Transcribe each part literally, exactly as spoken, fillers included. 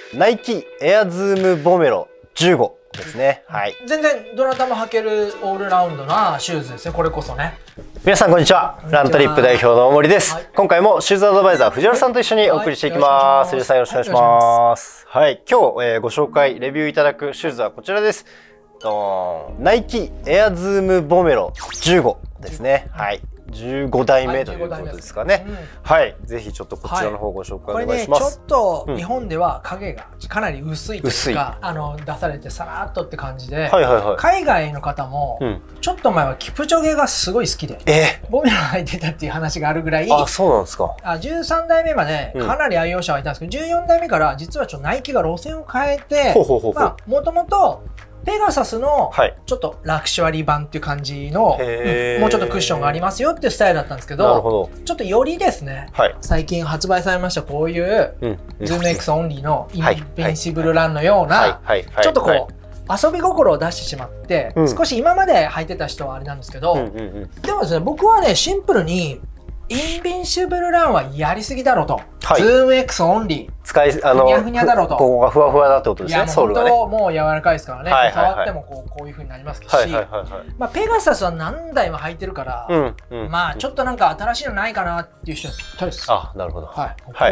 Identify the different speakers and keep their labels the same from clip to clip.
Speaker 1: ナイキエアズームボメロじゅうごですね。はい。
Speaker 2: 全然どなたも履けるオールラウンドなシューズですね。これこそね。
Speaker 1: 皆さんこんにちは。ラントリップ代表の大森です。はい、今回もシューズアドバイザー藤原さんと一緒にお送りしていきます。藤原さんよろしくお願いします。はい。今日、えー、ご紹介レビューいただくシューズはこちらです。ナイキエアズームボメロじゅうごですね。はい。じゅうごだいめということですかね。はい、ぜひちょっとこちらの方ご紹介お願いします。
Speaker 2: これね、ちょっと日本では影がかなり薄いというか、あの出されてさらっとって感じで、海外の方もちょっと前はキプチョゲがすごい好きで、ボメロ履いてたっていう話があるぐらい、
Speaker 1: あ、そうなんですか。
Speaker 2: あ、じゅうさんだいめまでかなり愛用者はいたんですけど、じゅうよんだいめから実はちょっとナイキが路線を変えて、まあもともとペガサスのちょっとラクシュアリー版っていう感じの、うん、もうちょっとクッションがありますよっていうスタイルだったんですけど、どちょっとよりですね、はい、最近発売されましたこういう、うん、ズーム X オンリーのインビンシブルランのようなちょっとこう遊び心を出してしまって、うん、少し今まで履いてた人はあれなんですけど、でもですね、僕はねシンプルにインビンシブルランはやりすぎだろうと。はい、ズーム X オンリー。使い、あの、ふにゃふにゃだろうと。
Speaker 1: ここがふわふわだってことですね、ソールがね。
Speaker 2: 本当もう柔らかいですからね。触ってもこう、こういう風になりますし。まあ、ペガサスは何台も履いてるから、うん、まあ、ちょっとなんか新しいのないかなっていう人にぴったりです。
Speaker 1: あ、なるほど。
Speaker 2: はい。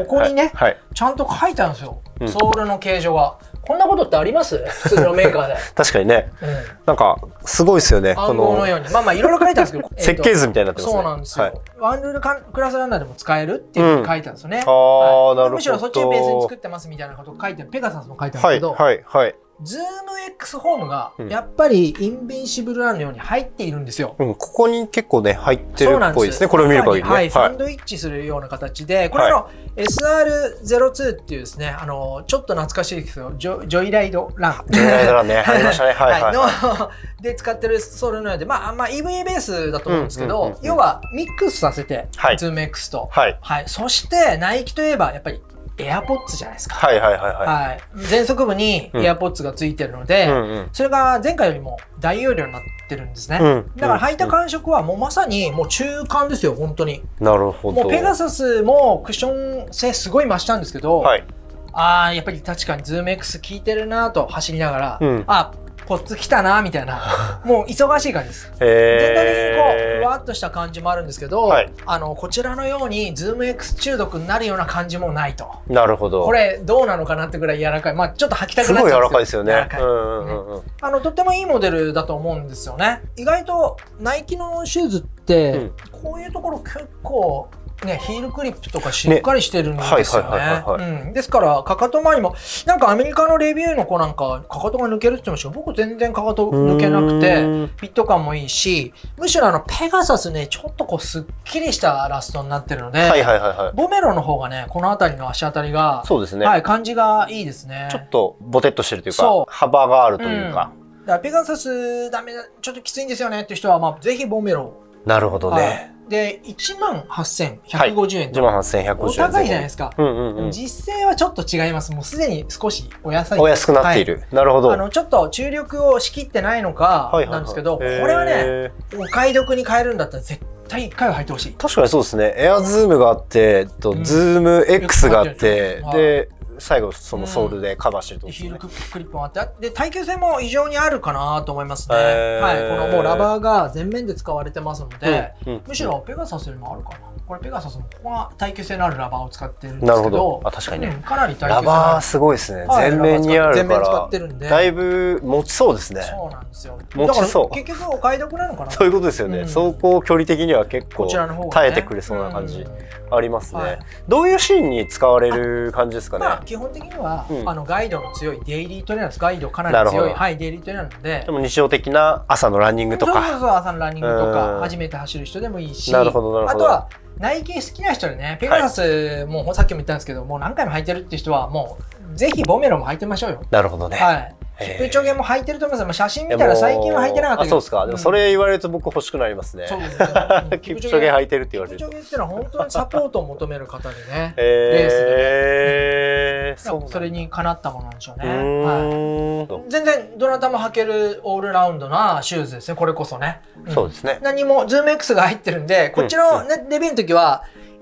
Speaker 2: ここにね、ちゃんと書いてあるんですよ。ソールの形状が。こんなことってあります普通のメーカーで。
Speaker 1: 確かにね。なんか、すごいですよね。
Speaker 2: 暗号のように。まあまあ、いろいろ書いてあるんですけど。
Speaker 1: 設計図みたいになってますね。
Speaker 2: そうなんですよ。ワンルールクラスランナーでも使えるっていうふうに書いてあるんですよね。
Speaker 1: ああ、なるほど。
Speaker 2: むしろそっちをベースに作ってますみたいなことを書いてある。ペガサスも書いてあるんですけど。はいはい。ズーム X ホームがやっぱりインビンシブルランのように入っているんですよ。うん、
Speaker 1: ここに結構ね入ってるっぽいですね。これを見る限りね。
Speaker 2: はい、サンドイッチするような形で、これの エスアールゼロツー っていうですね、あのちょっと懐かしいですけど、ジョジョイライドラン、
Speaker 1: ジョイライドランね、ありましたね。はいはい。
Speaker 2: ので使ってるソールのようで、まあまあ イーブイ ベースだと思うんですけど、要はミックスさせて、ズーム X と、はい、そしてナイキといえばやっぱりエアポッツじゃないですか。はいはいはいはい。はい。前足部にエアポッツがついてるので、うん、それが前回よりも大容量になってるんですね。うん、だから履いた感触はもうまさにもう中間ですよ、本当に。なるほど。もうペガサスもクッション性すごい増したんですけど、はい、ああ、やっぱり確かにズーム X 効いてるなと走りながら、うん、あ、ポッツ来たなみたいな、もう忙しい感じです。全体的にこうふわっとした感じもあるんですけど、はい、あのこちらのようにズーム X 中毒になるような感じもないと。なるほど。これどうなのかなってぐらい柔らかい。まあちょっと履きたくなっちゃうんですよ。すごい柔らかいですよね。あのとってもいいモデルだと思うんですよね。意外とナイキのシューズって、うん、こういうところ結構ね、ヒールクリップとかしっかりしてるんですよね。ですからかかと周りもなんかアメリカのレビューの子なんかかかとが抜けるって言ってましたけど、僕全然かかと抜けなくてフィット感もいいし、むしろあのペガサスねちょっとこうすっきりしたラストになってるので、ボメロの方がねこの辺りの足当たりがそうですね、はい、感じがいいですね。ちょっとボテッとしてるというか幅があるというか、うん、だからペガサスダメだちょっときついんですよねっていう人はまあぜひボメロ。なるほどね。はい、でいちまんはっせんひゃくごじゅうえんと、はい、いちまんはっせんひゃくごじゅうえんお高いじゃないですか。実勢はちょっと違います。もうすでに少しお安い、
Speaker 1: お安くなっている、はい、なるほど。
Speaker 2: あのちょっと注力を仕切ってないのかなんですけど、これはねお買い得に買えるんだったら絶対いっかいは履いてほしい。確
Speaker 1: かにそうですね。エアズームがあってと、うん、ズーム X があって、うん、で最後そのソールでカバーしてると、ね、うん、ヒールクリップもあって、で耐久性も異常にあるかなと思いますね。はい、このもうラバーが全面で使われてますので、うんうん、むしろペガサスよりもあるかな。これペガサスもここが耐久性のあるラバーを使ってるんですけど、なるほど。あ、確かにね、うん、かなり耐久性のあるラバーすごいですね。全面にあるから全面使ってるんでだいぶ持ちそうですね。そうなんですよ。持ちそう。結局お買い得なのかな。そういうことですよね。うん、走行距離的には結構耐えてくれそうな感じありますね。はい、どういうシーンに使われる感じですかね。まあ基本的には、うん、あのガイドの強いデイリートレーナーです。ガイドかなり強い、はい、デイリートレーナーなので。でも日常的な朝のランニングとか。そうそうそう、朝のランニングとか初めて走る人でもいいし。なるほどなるほど。あとはナイキ好きな人でね、ペガサスもさっきも言ったんですけど、もう何回も履いてるっていう人はもうぜひボメロも履いてみましょうよ。なるほどね。はい。キプチョゲも履いてると思います。写真見たら最近は履いてなかったけど。あ、そうですか。でもそれ言われると僕欲しくなりますね。キプチョゲ履いてるって言われると。キプチョゲっていうのは本当にサポートを求める方にね、レースで。それにかなったものなんでしょうね。はい。全然どなたも履けるオールラウンドなシューズですね。これこそね。そうですね。何もズーム X が入ってるんで、こっちのレビューの時は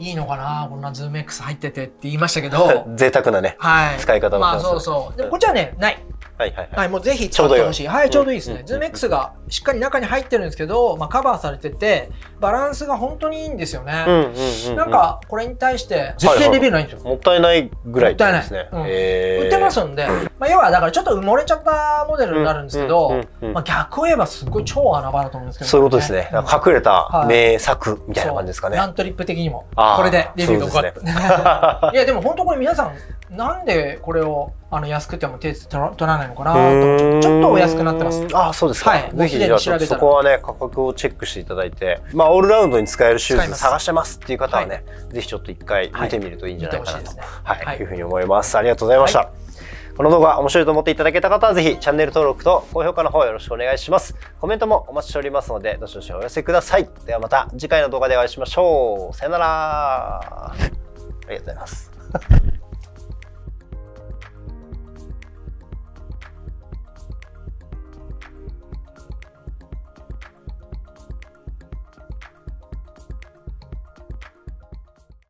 Speaker 2: いいのかな、こんな ズームエックス 入っててって言いましたけど
Speaker 1: 贅沢なね、はい、使い方も
Speaker 2: まあそうそう。でもこっちはね、ない。
Speaker 1: はいはいはい。
Speaker 2: はい、もうぜひ使ってほしい。はい、ちょうどいいですね。ズームエックス がしっかり中に入ってるんですけど、まあカバーされてて、バランスが本当にいいんですよね。なんか、これに対して全然レビューないんですよ。
Speaker 1: もったいないぐらいですね。
Speaker 2: 売ってますんで、まあ要はだからちょっと埋もれちゃったモデルになるんですけど、まあ逆を言えばすごい超穴場だと思うんですけど。
Speaker 1: そういうことですね。隠れた名作みたいな感じですかね。
Speaker 2: ラントリップ的にも。これでレビューが終わった。いやでも本当これ皆さん、なんでこれをあの安くても手つ取らないのかなと、ちょっとお安くなってます。
Speaker 1: ああ、そうですか。はい、ぜひじゃあそこはね、価格をチェックしていただいて、まあオールラウンドに使えるシューズ探してますっていう方はね、ぜひちょっと一回見てみるといいんじゃないかなと、はい、いうふうに思います。ありがとうございました。この動画面白いと思っていただけた方はぜひチャンネル登録と高評価の方よろしくお願いします。コメントもお待ちしておりますので、どしどしお寄せください。ではまた次回の動画でお会いしましょう。さよなら。ありがとうございます。